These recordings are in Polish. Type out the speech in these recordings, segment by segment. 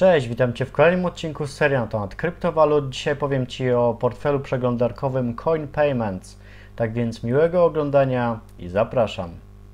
Cześć, witam Cię w kolejnym odcinku z serii na temat kryptowalut. Dzisiaj powiem Ci o portfelu przeglądarkowym Coin Payments. Tak więc miłego oglądania i zapraszam.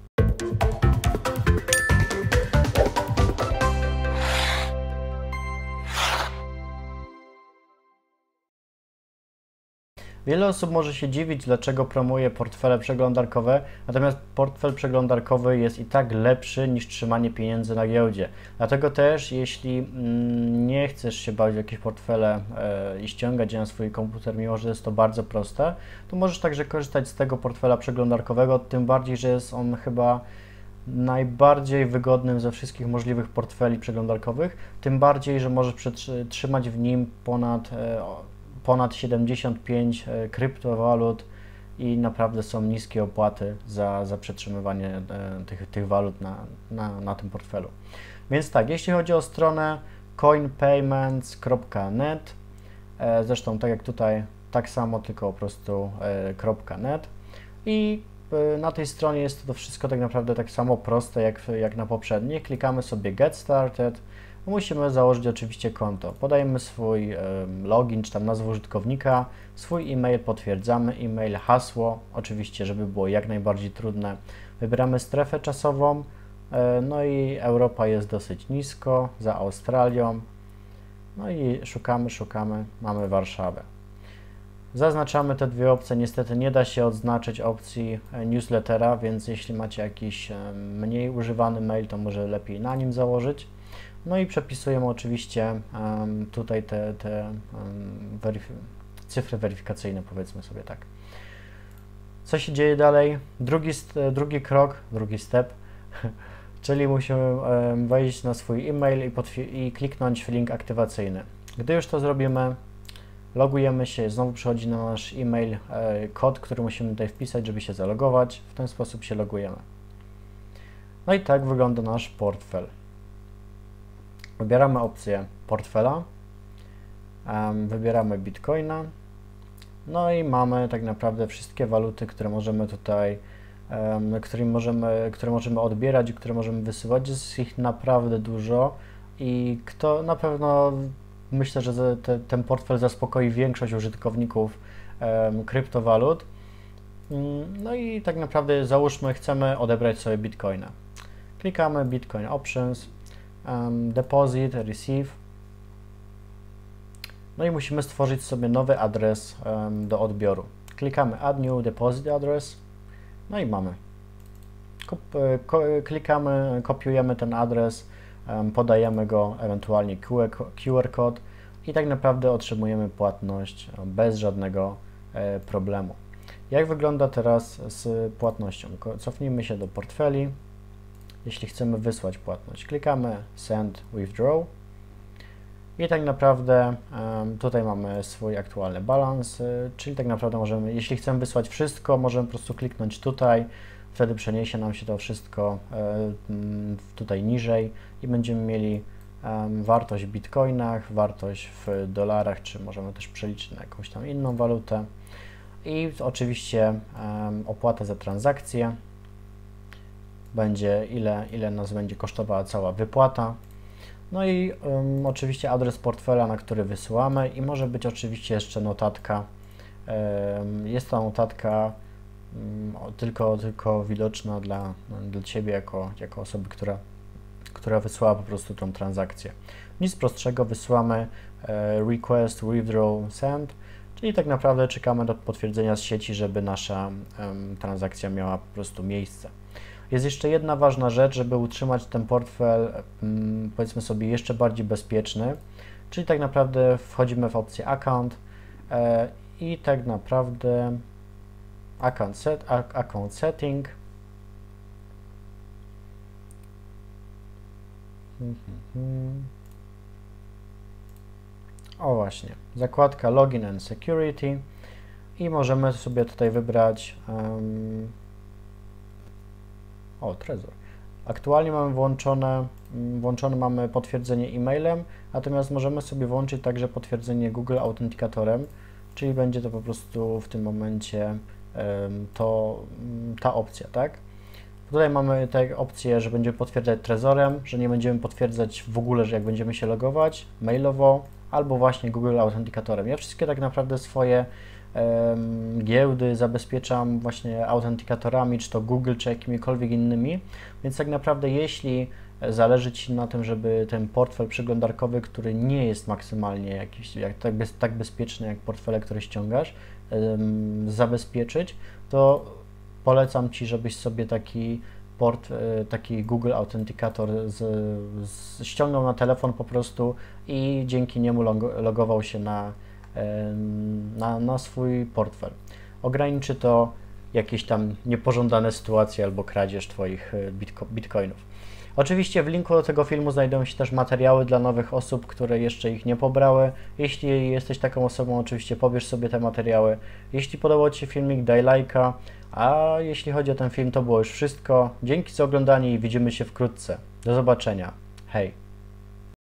Wiele osób może się dziwić, dlaczego promuję portfele przeglądarkowe, natomiast portfel przeglądarkowy jest i tak lepszy niż trzymanie pieniędzy na giełdzie. Dlatego też, jeśli nie chcesz się bawić w jakieś portfele i ściągać je na swój komputer, mimo że jest to bardzo proste, to możesz także korzystać z tego portfela przeglądarkowego, tym bardziej, że jest on chyba najbardziej wygodnym ze wszystkich możliwych portfeli przeglądarkowych, tym bardziej, że możesz trzymać w nim ponad 75 kryptowalut i naprawdę są niskie opłaty za przetrzymywanie tych walut na tym portfelu. Więc tak, jeśli chodzi o stronę coinpayments.net, zresztą tak jak tutaj, tak samo, tylko po prostu .net i na tej stronie jest to wszystko tak naprawdę tak samo proste jak na poprzedniej. Klikamy sobie Get Started. Musimy założyć oczywiście konto. Podajemy swój login, czy tam nazwę użytkownika, swój e-mail, potwierdzamy e-mail, hasło, oczywiście, żeby było jak najbardziej trudne. Wybieramy strefę czasową, no i Europa jest dosyć nisko, za Australią. No i szukamy, mamy Warszawę. Zaznaczamy te dwie opcje, niestety nie da się odznaczyć opcji newslettera, więc jeśli macie jakiś mniej używany mail, to może lepiej na nim założyć. No i przepisujemy oczywiście tutaj te cyfry weryfikacyjne, powiedzmy sobie tak. Co się dzieje dalej? Drugi step, czyli musimy wejść na swój e-mail i kliknąć w link aktywacyjny. Gdy już to zrobimy, logujemy się, znowu przychodzi na nasz e-mail kod, który musimy tutaj wpisać, żeby się zalogować. W ten sposób się logujemy. No i tak wygląda nasz portfel. Wybieramy opcję portfela, wybieramy Bitcoina, no i mamy tak naprawdę wszystkie waluty, które możemy tutaj, które możemy odbierać i które możemy wysyłać. Jest ich naprawdę dużo i na pewno myślę, że ten portfel zaspokoi większość użytkowników kryptowalut. No i tak naprawdę załóżmy, chcemy odebrać sobie Bitcoina. Klikamy Bitcoin Options, Deposit, Receive. No i musimy stworzyć sobie nowy adres do odbioru. Klikamy Add New Deposit Address. No i mamy. Klikamy, kopiujemy ten adres, podajemy go, ewentualnie QR kod i tak naprawdę otrzymujemy płatność bez żadnego problemu. Jak wygląda teraz z płatnością? Cofnijmy się do portfeli. Jeśli chcemy wysłać płatność, klikamy Send Withdraw i tak naprawdę tutaj mamy swój aktualny balans, czyli tak naprawdę możemy, jeśli chcemy wysłać wszystko, możemy po prostu kliknąć tutaj, wtedy przeniesie nam się to wszystko tutaj niżej i będziemy mieli wartość w bitcoinach, wartość w dolarach, czy możemy też przeliczyć na jakąś tam inną walutę i oczywiście opłata za transakcję. Będzie ile nas będzie kosztowała cała wypłata. No i oczywiście adres portfela, na który wysyłamy i może być oczywiście jeszcze notatka. Jest to notatka tylko widoczna dla Ciebie jako osoby, która wysłała po prostu tą transakcję. Nic prostszego, wysyłamy request, withdraw, send, czyli tak naprawdę czekamy do potwierdzenia z sieci, żeby nasza transakcja miała po prostu miejsce. Jest jeszcze jedna ważna rzecz, żeby utrzymać ten portfel, powiedzmy sobie, jeszcze bardziej bezpieczny, czyli tak naprawdę wchodzimy w opcję Account i tak naprawdę Account Setting. O właśnie, zakładka Login and Security i możemy sobie tutaj wybrać Trezor. Aktualnie mamy włączone mamy potwierdzenie e-mailem, natomiast możemy sobie włączyć także potwierdzenie Google Authenticatorem, czyli będzie to po prostu w tym momencie ta opcja, tak? Tutaj mamy te opcje, że będziemy potwierdzać Trezorem, że nie będziemy potwierdzać w ogóle, że jak będziemy się logować mailowo, albo właśnie Google Authenticatorem. Ja wszystkie tak naprawdę swoje giełdy zabezpieczam właśnie autentykatorami, czy to Google, czy jakimikolwiek innymi, więc tak naprawdę jeśli zależy Ci na tym, żeby ten portfel przeglądarkowy, który nie jest maksymalnie jakiś tak bezpieczny jak portfele, które ściągasz, zabezpieczyć, to polecam Ci, żebyś sobie taki Google Authenticator ściągnął na telefon po prostu i dzięki niemu logował się na swój portfel. Ograniczy to jakieś tam niepożądane sytuacje albo kradzież Twoich bitcoinów. Oczywiście w linku do tego filmu znajdują się też materiały dla nowych osób, które jeszcze ich nie pobrały. Jeśli jesteś taką osobą, oczywiście pobierz sobie te materiały. Jeśli podobał Ci się filmik, daj lajka, a jeśli chodzi o ten film, to było już wszystko. Dzięki za oglądanie i widzimy się wkrótce. Do zobaczenia. Hej!